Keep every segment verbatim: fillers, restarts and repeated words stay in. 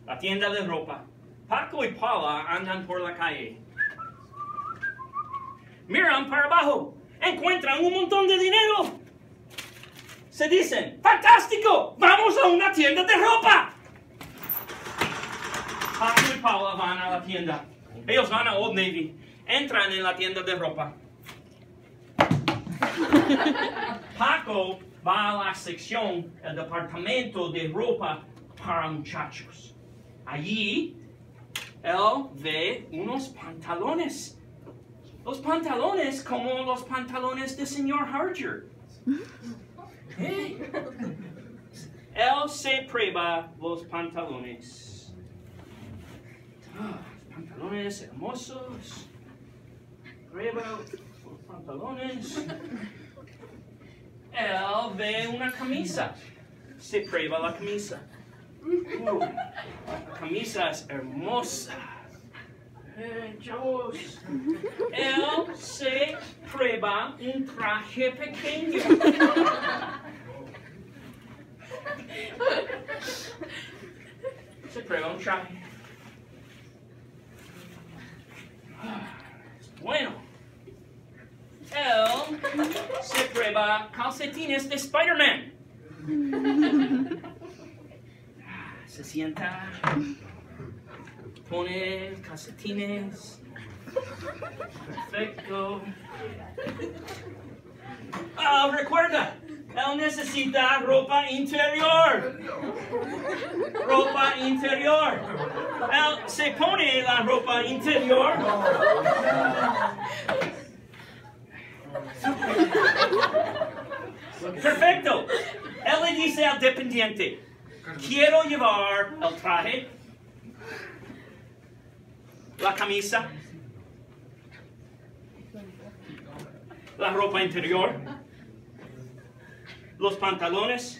la tienda de ropa. Paco y Paula andan por la calle. Miran para abajo. Encuentran un montón de dinero. Se dicen, ¡fantástico! ¡Vamos a una tienda de ropa! Paco y Paula van a la tienda. Ellos van a Old Navy. Entran en la tienda de ropa. Paco va a la sección del departamento de ropa para muchachos. Allí, él ve unos pantalones. Los pantalones como los pantalones del señor Harger. ¿Eh? Él se prueba los pantalones. Ah, pantalones hermosos. Prueba los pantalones. Él ve una camisa. Se prueba la camisa. Uh, la camisa es hermosa. Eh, chavos. Él se prueba un traje pequeño. Se prueba un traje. Bueno. Él se prueba calcetines de Spider-Man. Se sienta, pone calcetines. Perfecto. Ah, recuerda, él necesita ropa interior. Ropa interior. Él se pone la ropa interior. Perfecto. Él le dice al dependiente, quiero llevar el traje, la camisa, la ropa interior, los pantalones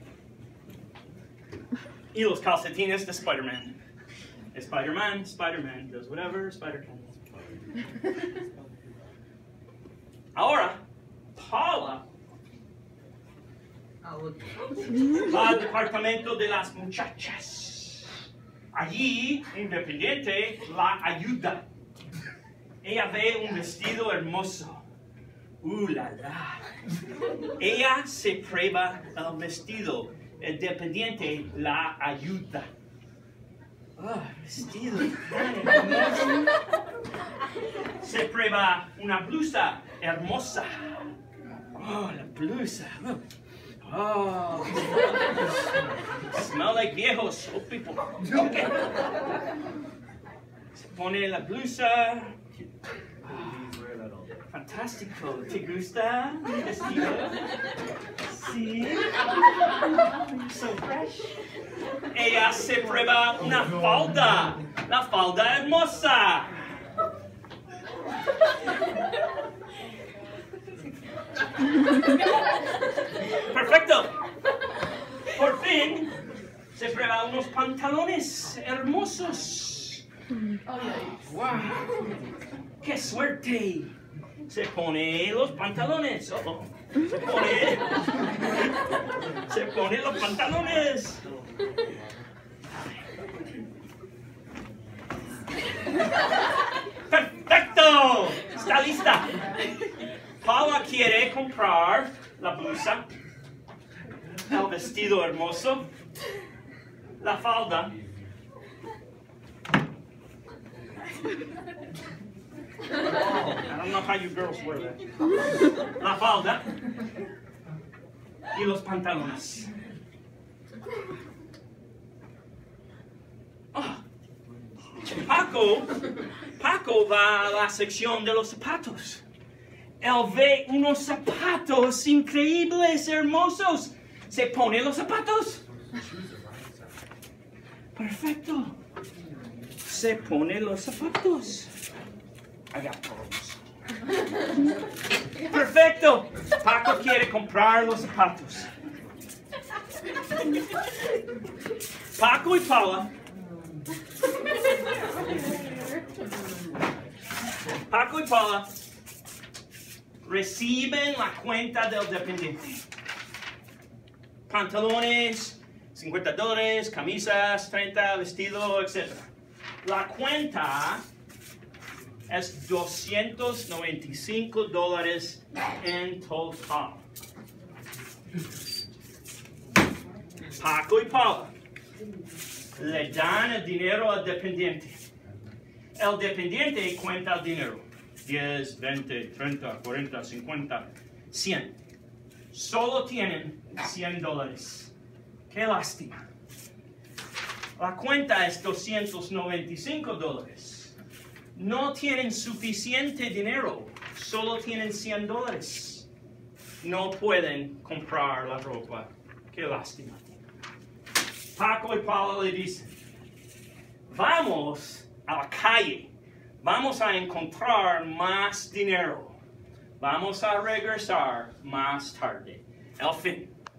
y los calcetines de Spider-Man. Spider-Man, Spider-Man does whatever Spider can. Ahora, Paula va al departamento de las muchachas. Allí, un dependiente la ayuda. Ella ve un vestido hermoso. ¡Uh, la, la! Ella se prueba el vestido. El dependiente la ayuda. ¡Oh, vestido tan hermoso! Se prueba una blusa hermosa. ¡Oh, la blusa! Oh, smell like viejos, old people. Okay. Se pone la blusa. Fantástico. ¿Te gusta mi vestido? Sí. So fresh. Ella se prueba una falda. La falda hermosa. Perfecto. Por fin se prueba unos pantalones hermosos. Wow. ¡Qué suerte! Se pone los pantalones. Oh, se pone. Se pone los pantalones. ¡Perfecto! Está lista. Paula quiere comprar la blusa, el vestido hermoso, la falda. I don't know how you girls wear that. La falda y los pantalones. Oh. Paco, Paco va a la sección de los zapatos. Él ve unos zapatos increíbles, hermosos. Se pone los zapatos. Perfecto. Se pone los zapatos. I got problems. Perfecto. Paco quiere comprar los zapatos. Paco y Paula. Paco y Paula reciben la cuenta del dependiente. Pantalones, cincuenta dólares, camisas, treinta, vestido, etcétera. La cuenta es doscientos noventa y cinco dólares en total. Paco y Paula le dan el dinero al dependiente. El dependiente cuenta el dinero. diez, veinte, treinta, cuarenta, cincuenta, cien. Solo tienen cien dólares. Qué lástima. La cuenta es doscientos noventa y cinco dólares. No tienen suficiente dinero. Solo tienen cien dólares. No pueden comprar la ropa. Qué lástima. Paco y Paula le dicen, vamos a la calle. Vamos a encontrar más dinero. Vamos a regresar más tarde. El fin.